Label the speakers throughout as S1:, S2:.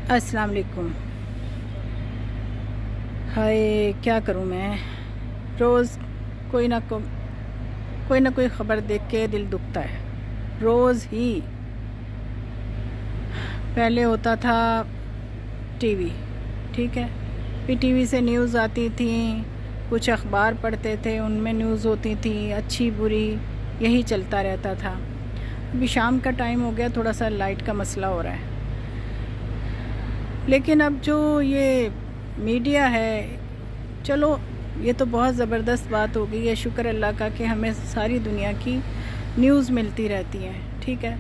S1: अस्सलाम वालेकुम। हाय, क्या करूं मैं। रोज़ कोई ना कोई ख़बर देख के दिल दुखता है। रोज़ ही पहले होता था टीवी, ठीक है, फिर टीवी से न्यूज़ आती थी, कुछ अखबार पढ़ते थे, उनमें न्यूज़ होती थी, अच्छी बुरी, यही चलता रहता था। अभी शाम का टाइम हो गया, थोड़ा सा लाइट का मसला हो रहा है। लेकिन अब जो ये मीडिया है, चलो ये तो बहुत ज़बरदस्त बात हो गई है, शुक्र अल्लाह का कि हमें सारी दुनिया की न्यूज़ मिलती रहती है, ठीक है।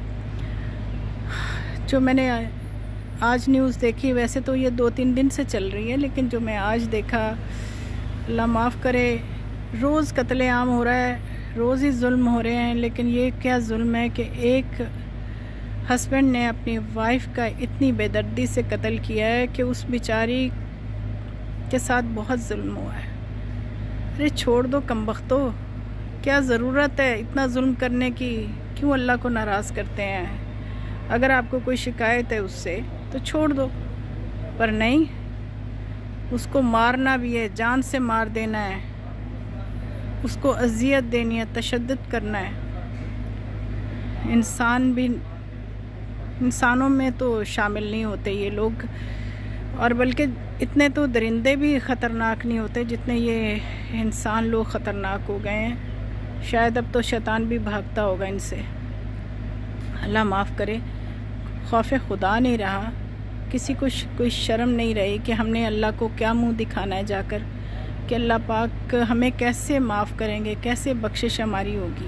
S1: जो मैंने आज न्यूज़ देखी, वैसे तो ये 2-3 दिन से चल रही है, लेकिन जो मैं आज देखा, अल्लाह माफ़ करे, रोज़ कत्लेआम हो रहा है, रोज़ ही जुल्म हो रहे हैं। लेकिन ये क्या जुल्म है कि एक हस्बैंड ने अपनी वाइफ का इतनी बेदर्दी से कत्ल किया है कि उस बेचारी के साथ बहुत जुल्म हुआ है। अरे छोड़ दो कमबख्तो, क्या ज़रूरत है इतना जुल्म करने की? क्यों अल्लाह को नाराज़ करते हैं? अगर आपको कोई शिकायत है उससे तो छोड़ दो, पर नहीं, उसको मारना भी है, जान से मार देना है, उसको अज़ियत देनी है, तशद्दुद करना है। इंसानों में तो शामिल नहीं होते ये लोग, और बल्कि इतने तो दरिंदे भी ख़तरनाक नहीं होते जितने ये इंसान लोग ख़तरनाक हो गए हैं। शायद अब तो शैतान भी भागता होगा इनसे। अल्लाह माफ़ करे, खौफ खुदा नहीं रहा, किसी को कोई शर्म नहीं रही कि हमने अल्लाह को क्या मुंह दिखाना है जाकर, कि अल्लाह पाक हमें कैसे माफ़ करेंगे, कैसे बख्शिश हमारी होगी।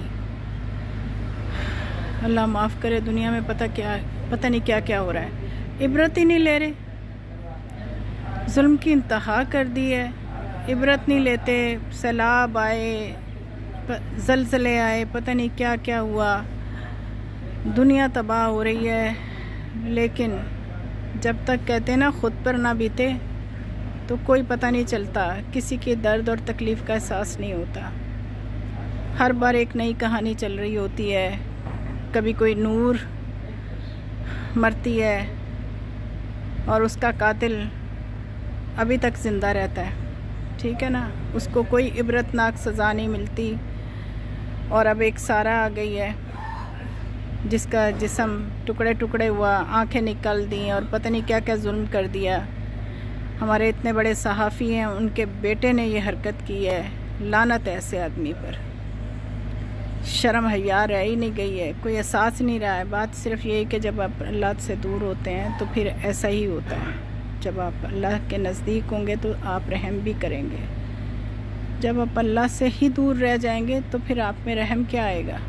S1: अल्लाह माफ़ करे, दुनिया में पता नहीं क्या क्या हो रहा है। इबरत ही नहीं ले रहे, जुल्म की इंतहा कर दी है, इबरत नहीं लेते। सैलाब आए, ज़लज़ले आए, पता नहीं क्या क्या हुआ, दुनिया तबाह हो रही है। लेकिन जब तक कहते हैं ना खुद पर ना बीते, तो कोई पता नहीं चलता, किसी के दर्द और तकलीफ़ का एहसास नहीं होता। हर बार एक नई कहानी चल रही होती है। कभी कोई नूर मरती है और उसका कातिल अभी तक ज़िंदा रहता है, ठीक है ना, उसको कोई इबरतनाक सज़ा नहीं मिलती। और अब एक सारा आ गई है जिसका जिस्म टुकड़े टुकड़े हुआ, आंखें निकल दी और पता नहीं क्या क्या जुल्म कर दिया। हमारे इतने बड़े सहाफ़ी हैं, उनके बेटे ने ये हरकत की है। लानत है ऐसे आदमी पर, शर्म हया रह ही नहीं गई है, कोई एहसास नहीं रहा है। बात सिर्फ यही कि जब आप अल्लाह से दूर होते हैं तो फिर ऐसा ही होता है। जब आप अल्लाह के नज़दीक होंगे तो आप रहम भी करेंगे, जब आप अल्लाह से ही दूर रह जाएंगे तो फिर आप में रहम क्या आएगा।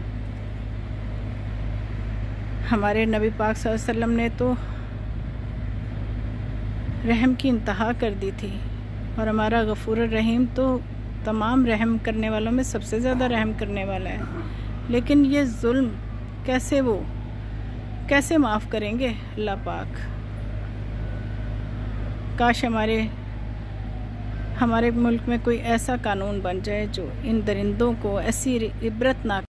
S1: हमारे नबी पाक सल्लल्लाहु अलैहि वसल्लम ने तो रहम की इंतहा कर दी थी, और हमारा गफूर रहीम तो तमाम रहम करने वालों में सबसे ज़्यादा रहम करने वाला है। लेकिन ये जुल्म कैसे माफ़ करेंगे अल्लाह पाक। काश हमारे मुल्क में कोई ऐसा कानून बन जाए जो इन दरिंदों को ऐसी इबरत ना